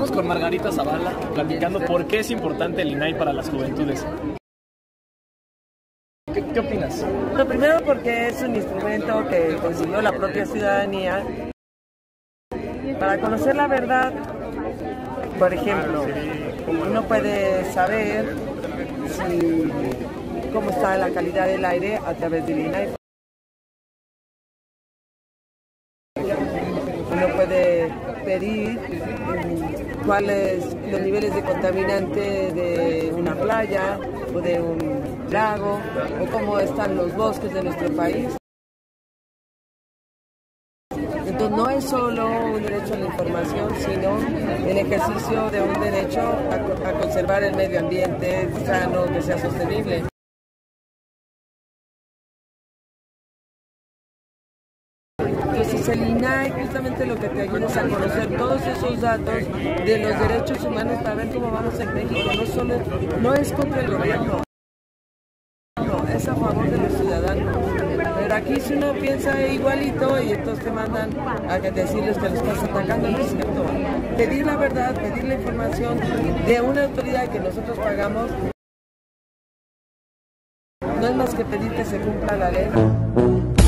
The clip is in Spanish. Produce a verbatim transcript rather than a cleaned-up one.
Estamos con Margarita Zavala platicando por qué es importante el I N A I para las juventudes. ¿Qué, qué opinas? Lo primero, porque es un instrumento que consiguió la propia ciudadanía para conocer la verdad. Por ejemplo, uno puede saber si, cómo está la calidad del aire a través del I N A I. Uno puede pedir cuáles los niveles de contaminante de una playa o de un lago, o cómo están los bosques de nuestro país. Entonces no es solo un derecho a la información, sino el ejercicio de un derecho a, a conservar el medio ambiente sano, que sea sostenible. Entonces el I N A I justamente lo que te ayuda es a conocer todos esos datos de los derechos humanos para ver cómo vamos en México. No solo, no es contra el gobierno, no, es a favor de los ciudadanos. Pero aquí si uno piensa igualito y entonces te mandan a decirles que lo estás atacando, no es cierto. Pedir la verdad, pedir la información de una autoridad que nosotros pagamos, no es más que pedir que se cumpla la ley.